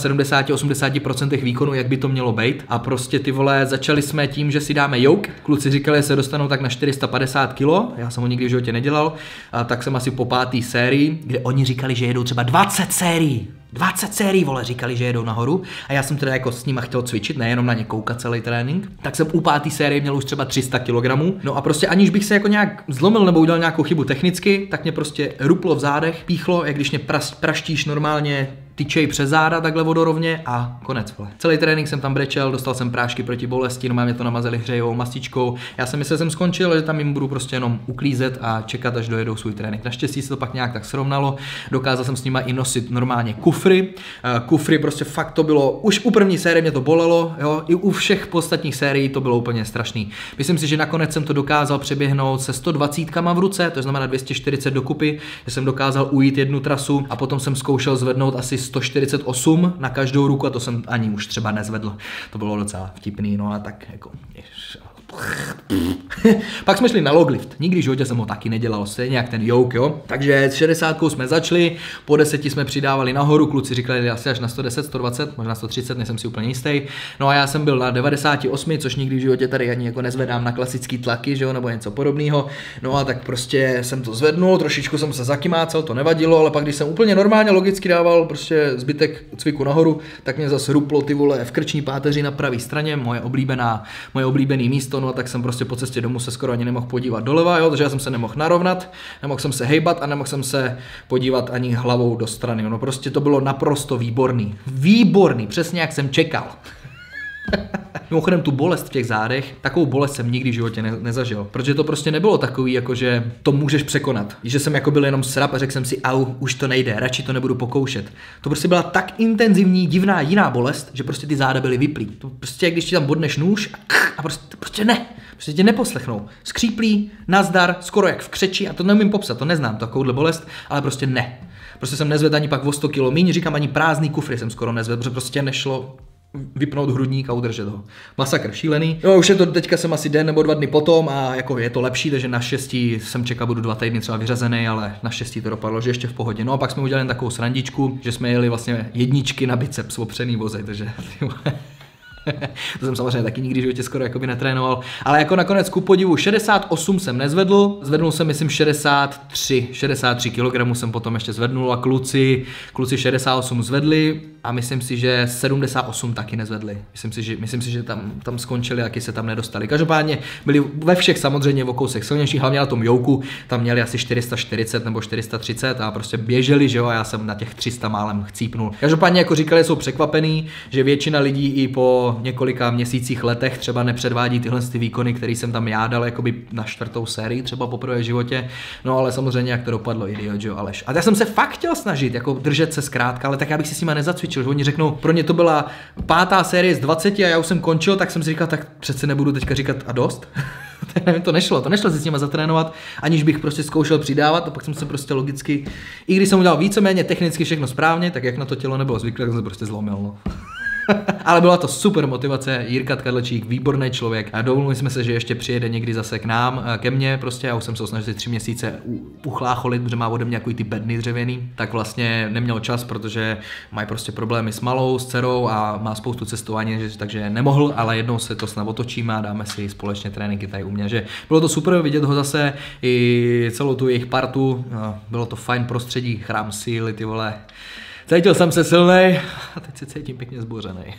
70-80% výkonu, jak by to mělo být. A prostě ty vole, začali jsme tím, že si dáme yoke. Kluci říkali, že se dostanou tak na 450 kg. Já jsem ho nikdy v životě nedělal. A tak jsem asi po 5. sérii, kde oni říkali, že jedou třeba 20 sérií. 20 sérií, vole, říkali, že jedou nahoru. A já jsem teda jako s nima chtěl cvičit, nejenom na ně koukat celý trénink. Tak jsem u 5. série měl už třeba 300 kg. No a prostě aniž bych se jako nějak zlomil nebo udělal nějakou chybu technicky, tak mě prostě ruplo v zádech, píchlo, jak když mě praštíš normálně tyčej přes záda takhle vodorovně a konec, vole. Celý trénink jsem tam brečel, dostal jsem prášky proti bolesti, no mě to namazali hřejivou mastičkou. Já jsem myslel, že jsem skončil, že tam jim budu prostě jenom uklízet a čekat, až dojedou svůj trénink. Naštěstí se to pak nějak tak srovnalo. Dokázal jsem s nima i nosit normálně kufry. Kufry prostě fakt to bylo, už u první série mě to bolelo, jo, i u všech ostatních sérií to bylo úplně strašný. Myslím si, že nakonec jsem to dokázal přeběhnout se 120 v ruce, to znamená 240 dokupy, že jsem dokázal ujít jednu trasu a potom jsem zkoušel zvednout asi 148 na každou ruku a to jsem ani už třeba nezvedl. To bylo docela vtipný, no a tak jako... Pak jsme šli na loglift. Nikdy v životě jsem ho taky nedělal, stejně jak ten yoke, jo. Takže s 60 jsme začali, po 10 jsme přidávali nahoru, kluci říkali asi až na 110, 120, možná 130, nejsem si úplně jistý. No a já jsem byl na 98, což nikdy v životě tady ani jako nezvedám na klasický tlaky, že jo, nebo něco podobného. No a tak prostě jsem to zvednul, trošičku jsem se zakymácel, to nevadilo, ale pak když jsem úplně normálně logicky dával prostě zbytek cviku nahoru, tak mě zase ruplo ty vole v krční páteři na pravé straně, moje oblíbené místo. No a tak jsem prostě po cestě domů se skoro ani nemohl podívat doleva, jo, takže já jsem se nemohl narovnat, nemohl jsem se hejbat a nemohl jsem se podívat ani hlavou do strany. No prostě to bylo naprosto výborný. Výborný, přesně jak jsem čekal. Mimochodem tu bolest v těch zádech, takovou bolest jsem nikdy v životě nezažil, protože to prostě nebylo takový, jako že to můžeš překonat. Že jsem jako byl jenom srap a řekl jsem si, au, už to nejde, radši to nebudu pokoušet. To prostě byla tak intenzivní, divná, jiná bolest, že prostě ty záda byly vyplý. To prostě, když ti tam bodneš nůž a prostě ne. Prostě tě neposlechnou. Skříplí, nazdar, skoro jak v křeči a to neumím popsat, to neznám, takovouhle bolest, ale prostě ne. Prostě jsem nezvedl ani pak o 100 kg míň, říkám ani prázdný kufry jsem skoro nezvedl, protože prostě nešlo vypnout hrudník a udržet ho. Masakr, šílený. No už je to teďka jsem asi den nebo 2 dny potom a jako je to lepší, takže naštěstí jsem čekal, budu 2 týdny třeba vyřazený, ale naštěstí to dopadlo, že ještě v pohodě. No a pak jsme udělali jen takovou srandičku, že jsme jeli vlastně jedničky na biceps opřený vozy, takže to jsem samozřejmě taky nikdy v životě skoro jakoby netrénoval, ale jako nakonec ku podivu 68 jsem nezvedl, zvednul jsem myslím 63 kg jsem potom ještě zvednul a kluci 68 zvedli a myslím si, že 78 taky nezvedli. Myslím si, že tam skončili, jaký se tam nedostali. Každopádně byli ve všech samozřejmě v kousek silnější, hlavně na tom jouku, tam měli asi 440 nebo 430 a prostě běželi, že jo, a já jsem na těch 300 málem chcípnul. Každopádně jako říkali, jsou překvapený, že většina lidí i po několika měsících, letech třeba nepředvádí tyhle ty výkony, který jsem tam já dal jakoby na 4. sérii třeba poprvé v životě. No ale samozřejmě jak to dopadlo, idiot, jo, Aleš. A já jsem se fakt chtěl snažit, jako držet se zkrátka, ale tak já bych si s nima nezacvičil, že oni řeknou, pro ně to byla 5. série z 20 a já už jsem končil, tak jsem si říkal, tak přece nebudu teďka říkat a dost. To nešlo si s nima zatrénovat, aniž bych prostě zkoušel přidávat a pak jsem se prostě logicky, i když jsem udělal víceméně technicky všechno správně, tak jak na to tělo nebylo zvyklé, tak jsem se prostě zlomil, no. Ale byla to super motivace, Jirka Tkadlčík, výborný člověk a domluvili jsme se, že ještě přijede někdy zase k nám, ke mně prostě, já už jsem se snažil 3 měsíce uchlácholit, protože má ode mě jako ty bedny dřevěný, tak vlastně neměl čas, protože mají prostě problémy s malou, s dcerou a má spoustu cestování, takže nemohl, ale jednou se to snad otočíme a dáme si společně tréninky tady u mě, že bylo to super vidět ho zase i celou tu jejich partu, bylo to fajn prostředí, chrám síly, ty vole. Cítil jsem se silnej a teď se cítím pěkně zbořenej.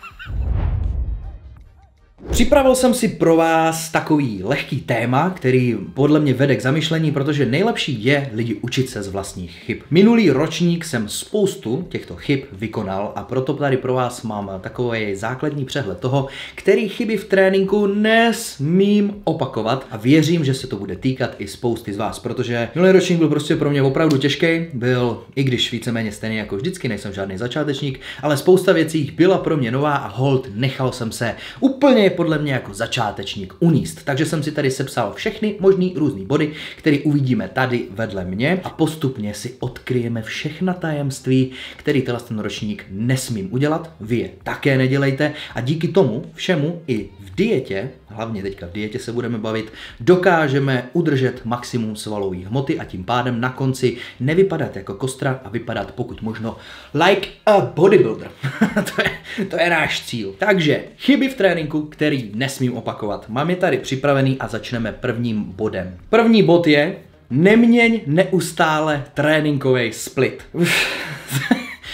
Připravil jsem si pro vás takový lehký téma, který podle mě vede k zamyšlení, protože nejlepší je lidi učit se z vlastních chyb. Minulý ročník jsem spoustu těchto chyb vykonal a proto tady pro vás mám takový základní přehled toho, který chyby v tréninku nesmím opakovat a věřím, že se to bude týkat i spousty z vás, protože minulý ročník byl prostě pro mě opravdu těžký, byl i když víceméně stejný jako vždycky, nejsem žádný začátečník, ale spousta věcí byla pro mě nová a hold nechal jsem se úplně podle mě jako začátečník uníst. Takže jsem si tady sepsal všechny možný různý body, které uvidíme tady vedle mě a postupně si odkryjeme všechna tajemství, který ten ročník nesmím udělat, vy je také nedělejte a díky tomu všemu i v dietě, hlavně teďka v dietě se budeme bavit, dokážeme udržet maximum svalové hmoty a tím pádem na konci nevypadat jako kostra a vypadat pokud možno like a bodybuilder. to je náš cíl. Takže chyby v tréninku, který nesmím opakovat. Mám je tady připravený a začneme prvním bodem. První bod je neměň neustále tréninkový split.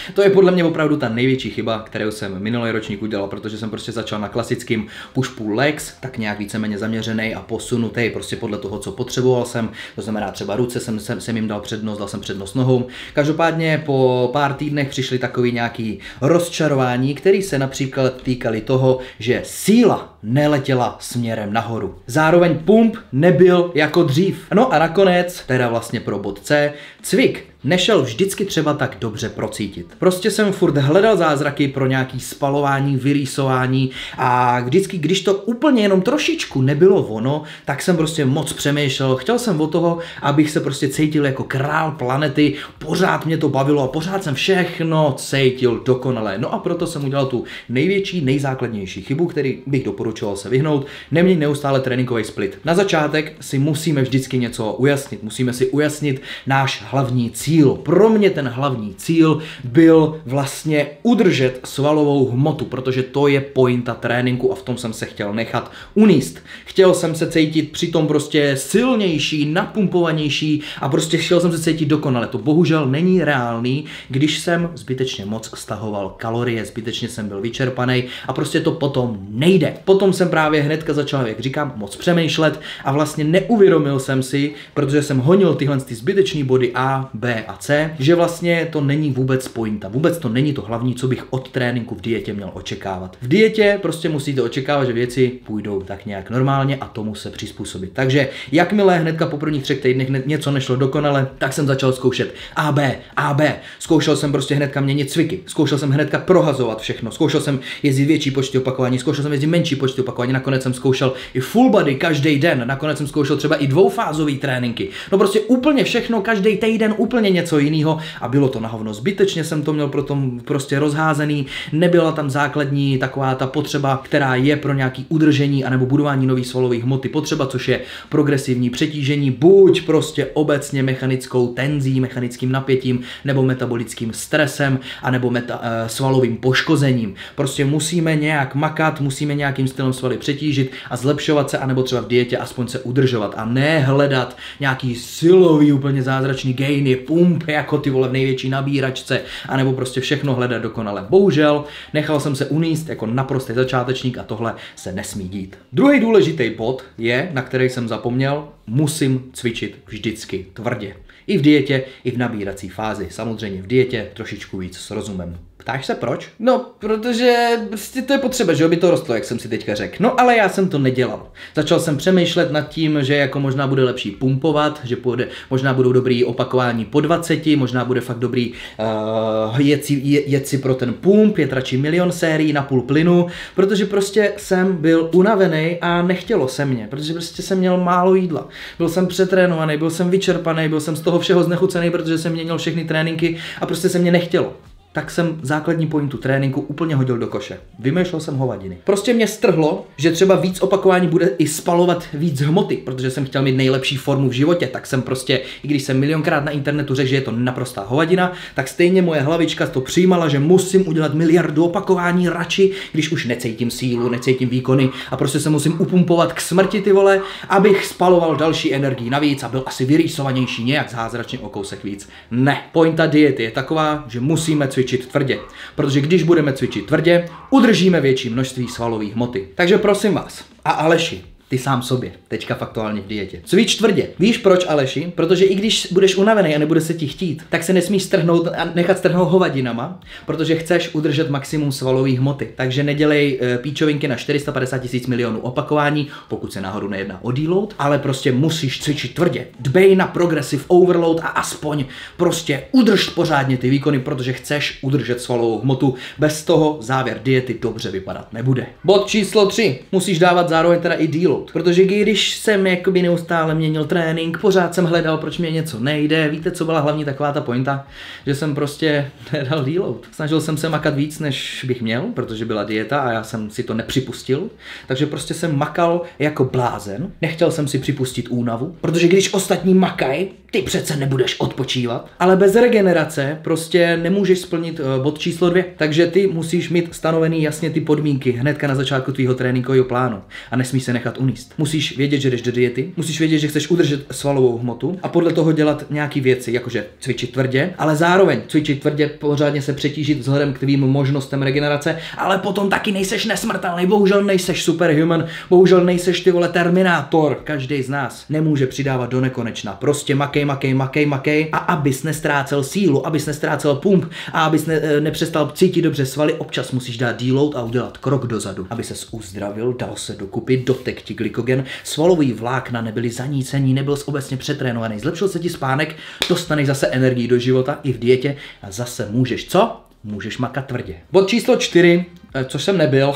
To je podle mě opravdu ta největší chyba, kterou jsem minulý ročník udělal, protože jsem prostě začal na klasickým push-pull legs, tak nějak víceméně zaměřený a posunutý prostě podle toho, co potřeboval jsem. To znamená třeba ruce jsem jim dal přednost, dal jsem přednost nohou. Každopádně po pár týdnech přišly takový nějaký rozčarování, který se například týkali toho, že síla neletěla směrem nahoru. Zároveň pump nebyl jako dřív. No a nakonec, teda vlastně pro bod C, cvik nešel vždycky třeba tak dobře procítit. Prostě jsem furt hledal zázraky pro nějaký spalování, vyrýsování a vždycky, když to úplně jenom trošičku nebylo ono, tak jsem prostě moc přemýšlel. Chtěl jsem od toho, abych se prostě cítil jako král planety, pořád mě to bavilo a pořád jsem všechno cítil dokonale. No a proto jsem udělal tu největší, nejzákladnější chybu, který bych doporučoval se vyhnout, neměnit neustále tréninkový split. Na začátek si musíme vždycky něco ujasnit, musíme si ujasnit náš hlavní cíl. Pro mě ten hlavní cíl byl vlastně udržet svalovou hmotu, protože to je pointa tréninku a v tom jsem se chtěl nechat uníst. Chtěl jsem se cítit přitom prostě silnější, napumpovanější a prostě chtěl jsem se cítit dokonale. To bohužel není reálný, když jsem zbytečně moc stahoval kalorie, zbytečně jsem byl vyčerpaný a prostě to potom nejde. Potom jsem právě hnedka začal, jak říkám, moc přemýšlet a vlastně neuvědomil jsem si, protože jsem honil tyhle zbytečné body A, B a C, že vlastně to není vůbec pointa. Vůbec to není to hlavní, co bych od tréninku v dietě měl očekávat. V dietě prostě musíte očekávat, že věci půjdou tak nějak normálně a tomu se přizpůsobit. Takže jakmile hnedka po prvních 3 týdnech něco nešlo dokonale, tak jsem začal zkoušet AB. Zkoušel jsem prostě hnedka měnit cviky. Zkoušel jsem hnedka prohazovat všechno. Zkoušel jsem jezdit větší počty opakování, zkoušel jsem jezdit menší počty opakování, nakonec jsem zkoušel i full body každý den, nakonec jsem zkoušel třeba i dvoufázové tréninky. No prostě úplně všechno každý týden úplně něco jiného a bylo to na hovno. Zbytečně jsem to měl potom prostě rozházený, nebyla tam základní taková ta potřeba, která je pro nějaký udržení anebo budování nových svalových hmoty potřeba, což je progresivní přetížení, buď prostě obecně mechanickou tenzí, mechanickým napětím, nebo metabolickým stresem, anebo svalovým poškozením. Prostě musíme nějak makat, musíme nějakým stylem svaly přetížit a zlepšovat se, anebo třeba v dietě aspoň se udržovat a ne hledat nějaký silový úplně zázračný gainy, pump jako ty vole v největší nabíračce, anebo prostě všechno hledat dokonale. Bohužel nechal jsem se uníst jako naprostý začátečník a tohle se nesmí dít. Druhý důležitý bod je, na který jsem zapomněl, musím cvičit vždycky tvrdě. I v dietě, i v nabírací fázi. Samozřejmě v dietě trošičku víc s rozumem. Ptáš se proč? No, protože prostě to je potřeba, že by to rostlo, jak jsem si teďka řekl. No, ale já jsem to nedělal. Začal jsem přemýšlet nad tím, že jako možná bude lepší pumpovat, že možná budou dobrý opakování po 20, možná bude fakt dobrý jet si pro ten pump, jet radši milion sérií na půl plynu, protože prostě jsem byl unavený a nechtělo se mě, protože prostě jsem měl málo jídla. Byl jsem přetrénovaný, byl jsem vyčerpaný, byl jsem z toho všeho znechucený, protože jsem měnil všechny tréninky a prostě se mě nechtělo. Tak jsem základní pointu tréninku úplně hodil do koše. Vymýšlel jsem hovadiny. Prostě mě strhlo, že třeba víc opakování bude i spalovat víc hmoty, protože jsem chtěl mít nejlepší formu v životě, tak jsem prostě, i když jsem milionkrát na internetu řekl, že je to naprostá hovadina, tak stejně moje hlavička to přijímala, že musím udělat miliardu opakování radši, když už necítím sílu, necítím výkony a prostě se musím upumpovat k smrti ty vole, abych spaloval další energii navíc a byl asi vyrýsovanější nějak zázračně o kousek víc. Ne, pointa diety je taková, že musíme cvičit tvrdě, protože když budeme cvičit tvrdě, udržíme větší množství svalové hmoty. Takže prosím vás, a Aleši, ty sám sobě, teďka faktuálně v dietě. Cvič tvrdě. Víš proč, Aleši? Protože i když budeš unavený a nebude se ti chtít, tak se nesmíš strhnout a nechat strhnout hovadinama, protože chceš udržet maximum svalové hmoty. Takže nedělej píčovinky na 450 000 milionů opakování, pokud se náhodou nejedná o deload, ale prostě musíš cvičit tvrdě. Dbej na progressive overload a aspoň prostě udrž pořádně ty výkony, protože chceš udržet svalovou hmotu. Bez toho závěr diety dobře vypadat nebude. Bod číslo 3. Musíš dávat zároveň teda i deload. Protože když jsem jakoby neustále měnil trénink, pořád jsem hledal, proč mě něco nejde. Víte, co byla hlavní taková ta pointa? Že jsem prostě nedal deload. Snažil jsem se makat víc, než bych měl, protože byla dieta a já jsem si to nepřipustil. Takže prostě jsem makal jako blázen. Nechtěl jsem si připustit únavu, protože když ostatní makají, ty přece nebudeš odpočívat. Ale bez regenerace prostě nemůžeš splnit bod číslo 2, takže ty musíš mít stanovený jasně ty podmínky hnedka na začátku tvýho tréninkového plánu a nesmíš se nechat uníst. Musíš vědět, že jdeš do diety, musíš vědět, že chceš udržet svalovou hmotu a podle toho dělat nějaký věci, jakože cvičit tvrdě, ale zároveň cvičit tvrdě, pořádně se přetížit vzhledem k tvým možnostem regenerace, ale potom taky nejseš nesmrtelný, bohužel nejseš superhuman, bohužel nejseš ty vole Terminátor. Každý z nás nemůže přidávat do nekonečna. Prostě makej a abys nestrácel sílu, abys nestrácel pump a abys nepřestal cítit dobře svaly, občas musíš dát deload a udělat krok dozadu, aby ses uzdravil, dal se dokupy, dotek ti glykogen, svalový vlákna nebyly zanícení, nebyl jsi obecně přetrénovaný, zlepšil se ti spánek, dostaneš zase energii do života i v dietě a zase můžeš co? Můžeš makat tvrdě. Bod číslo 4, což jsem nebyl,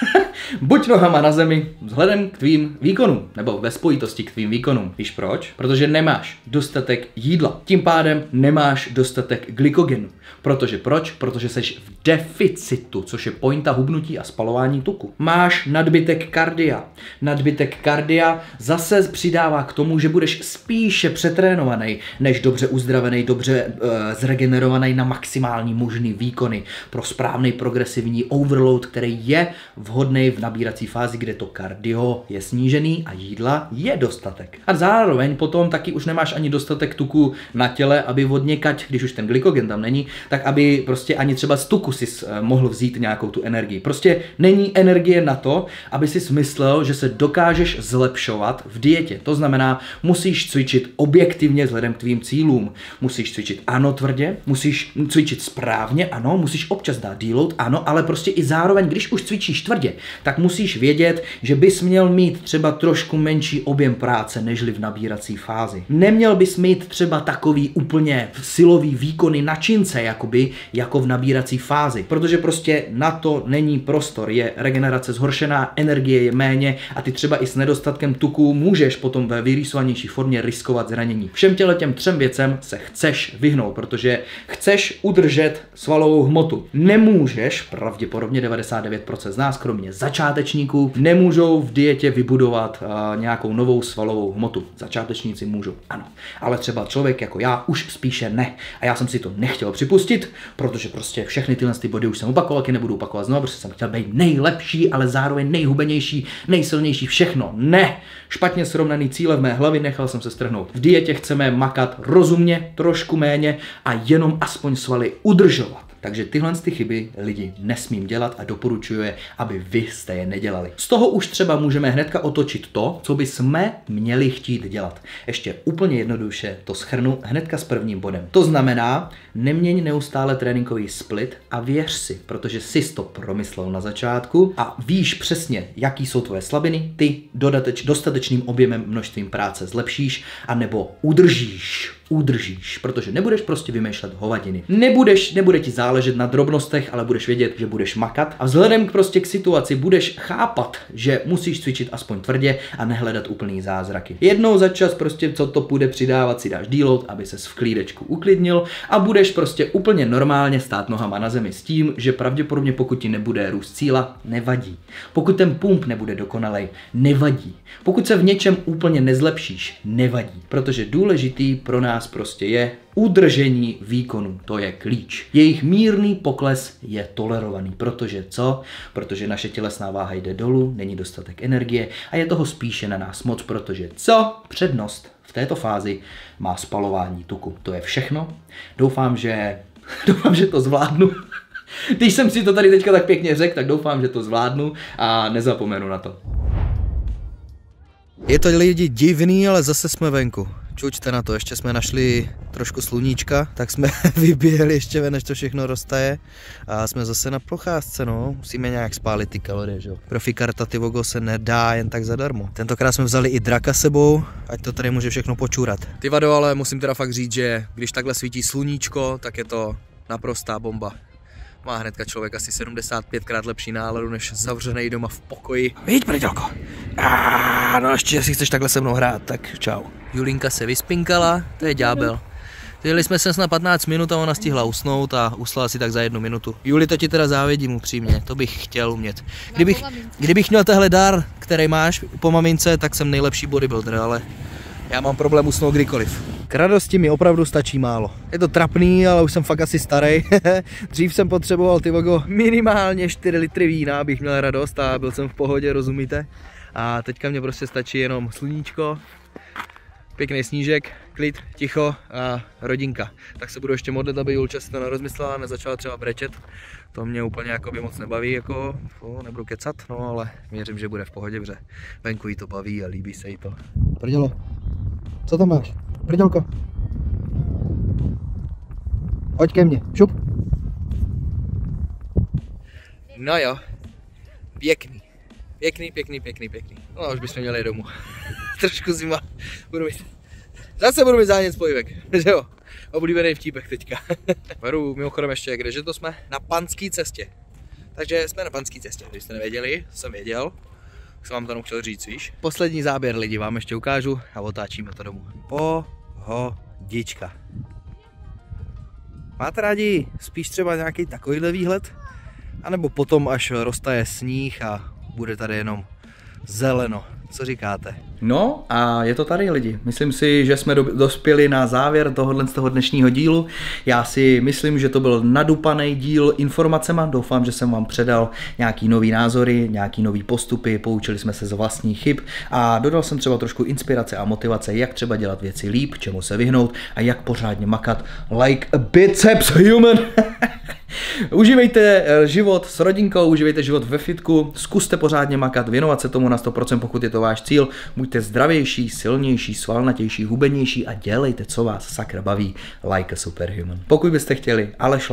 buď nohama na zemi vzhledem k tvým výkonům, nebo ve spojitosti k tvým výkonům. Víš proč? Protože nemáš dostatek jídla. Tím pádem nemáš dostatek glykogenu. Protože proč? Protože jsi v deficitu, což je pointa hubnutí a spalování tuku. Máš nadbytek kardia. Nadbytek kardia zase přidává k tomu, že budeš spíše přetrénovaný, než dobře uzdravený, dobře zregenerovaný na maximální možný výkony pro správný progresivní overload, který je vhodný v nabírací fázi, kde to kardio je snížený a jídla je dostatek. A zároveň potom taky už nemáš ani dostatek tuku na těle, aby odněkať, když už ten glykogen tam není, tak aby prostě ani třeba z tuku si mohl vzít nějakou tu energii. Prostě není energie na to, aby si myslel, že se dokážeš zlepšovat v dietě. To znamená, musíš cvičit objektivně vzhledem k tvým cílům. Musíš cvičit ano tvrdě, musíš cvičit správně, ano, musíš občas dát deload, ano, ale prostě i zároveň, když už cvičíš tvrdě, tak musíš vědět, že bys měl mít třeba trošku menší objem práce, nežli v nabírací fázi. Neměl bys mít třeba takový úplně silový výkony na čince, jakoby, jako v nabírací fázi, protože prostě na to není prostor, je regenerace zhoršená, energie je méně a ty třeba i s nedostatkem tuku můžeš potom ve vyrýsovanější formě riskovat zranění. Všem těm 3 věcem se chceš vyhnout, protože chceš udržet svalovou hmotu. Nemůžeš, pravděpodobně 99% z nás, kromě začátečníků, nemůžou v dietě vybudovat nějakou novou svalovou hmotu. Začátečníci můžou, ano. Ale třeba člověk jako já už spíše ne. A já jsem si to nechtěl připustit, protože prostě všechny tyhle body už jsem opakoval, taky nebudu opakovat znovu, protože jsem chtěl být nejlepší, ale zároveň nejhubenější, nejsilnější, všechno. Ne! Špatně srovnaný cíle v mé hlavě, nechal jsem se strhnout. V dietě chceme makat rozumně, trošku méně a jenom aspoň svaly udržovat. Takže tyhle chyby lidi nesmím dělat a doporučuji je, aby vy jste je nedělali. Z toho už třeba můžeme hnedka otočit to, co bychom měli chtít dělat. Ještě úplně jednoduše to shrnu hnedka s prvním bodem. To znamená, neměň neustále tréninkový split a věř si, protože jsi to promyslel na začátku a víš přesně, jaký jsou tvoje slabiny, ty dostatečným objemem množstvím práce zlepšíš a nebo udržíš, protože nebudeš prostě vymýšlet hovadiny. Nebude ti záležet na drobnostech, ale budeš vědět, že budeš makat a vzhledem k situaci budeš chápat, že musíš cvičit aspoň tvrdě a nehledat úplný zázraky. Jednou za čas prostě co to půjde přidávat, si dáš deload, aby ses v klídečku uklidnil a budeš prostě úplně normálně stát nohama na zemi s tím, že pravděpodobně pokud ti nebude růst síla, nevadí. Pokud ten pump nebude dokonalej, nevadí. Pokud se v něčem úplně nezlepšíš, nevadí, protože důležitý pro nás prostě je udržení výkonu, to je klíč. Jejich mírný pokles je tolerovaný, protože co? Protože naše tělesná váha jde dolů, není dostatek energie a je toho spíše na nás moc, protože co? Přednost v této fázi má spalování tuku. To je všechno. Doufám, že to zvládnu. Když jsem si to tady teďka tak pěkně řekl, tak doufám, že to zvládnu a nezapomenu na to. Je to lidi divný, ale zase jsme venku. Čučte na to, ještě jsme našli trošku sluníčka, tak jsme vyběhli ještě ven, než to všechno roztaje a jsme zase na procházce, no. Musíme nějak spálit ty kalorie, že jo. Profikarta ty vogo se nedá jen tak zadarmo. Tentokrát jsme vzali i draka sebou, ať to tady může všechno počůrat. Ty vado, ale musím teda fakt říct, že když takhle svítí sluníčko, tak je to naprostá bomba. Má hnedka člověk asi 75krát lepší náladu, než zavřený doma v pokoji. Víď, prdělko. No ještě, jestli chceš takhle se mnou hrát, tak čau. Julinka se vyspinkala, to je ďábel. Jeli jsme se na 15 minut a ona stihla usnout a usla si tak za 1 minutu. Juli, to ti teda závidím upřímně, to bych chtěl umět. Kdybych měl tehle dar, který máš po mamince, tak jsem nejlepší bodybuilder, ale já mám problém usnout kdykoliv. K radosti mi opravdu stačí málo. Je to trapný, ale už jsem fakt asi starý. Dřív jsem potřeboval ty vago minimálně 4 litry vína, abych měl radost a byl jsem v pohodě, rozumíte? A teďka mě prostě stačí jenom sluníčko, pěkný snížek, klid, ticho a rodinka. Tak se budu ještě modlit, aby Julča si to nerozmyslela, nezačala třeba brečet. To mě úplně jakoby moc nebaví, jako nebudu kecat, no ale věřím, že bude v pohodě, protože venku jí to baví a líbí se jí to. Prdělo, co tam máš? Prdělko. Pojď ke mně, šup. No jo, pěkný. Pěkný. No už bychom měli domů. Trošku zima. Zase budu mít zánět spojivek, že jo? Oblíbený vtípek teďka. Beru mimochodem ještě, kdeže to jsme? Na Panské cestě. Takže jsme na Panské cestě, když jste nevěděli, jsem věděl. Tak jsem vám to jenom chtěl říct, víš? Poslední záběr lidi vám ještě ukážu a otáčíme to domů. Pohodička. Máte rádi spíš třeba nějaký takovýhle výhled? A nebo potom, až roztaje sníh a bude tady jenom zeleno. Co říkáte? No a je to tady lidi. Myslím si, že jsme dospěli na závěr z toho dnešního dílu. Já si myslím, že to byl nadupaný díl informacema. Doufám, že jsem vám předal nějaký nový názory, nějaký nový postupy, poučili jsme se z vlastních chyb a dodal jsem třeba trošku inspirace a motivace, jak třeba dělat věci líp, čemu se vyhnout a jak pořádně makat like a biceps human. Užívejte život s rodinkou, užívejte život ve fitku, zkuste pořádně makat, věnovat se tomu na 100%, pokud je to váš cíl. Buďte zdravější, silnější, svalnatější, hubenější a dělejte, co vás sakra baví, like a superhuman. Pokud byste chtěli,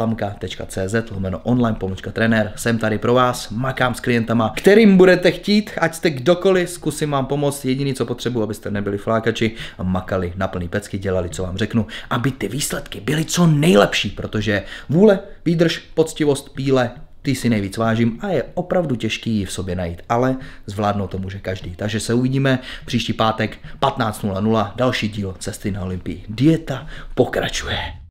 alešlamka.cz/online-trenér, jsem tady pro vás, makám s klientama, kterým budete chtít, ať jste kdokoliv, zkusím vám pomoct. Jediný, co potřebuji, abyste nebyli flákači a makali na plný pecky, dělali, co vám řeknu, aby ty výsledky byly co nejlepší, protože vůle, výdrž, poctivost, píle, ty si nejvíc vážím a je opravdu těžký ji v sobě najít, ale zvládnout to může každý. Takže se uvidíme příští pátek 15:00, další díl Cesty na Olympii. Dieta pokračuje.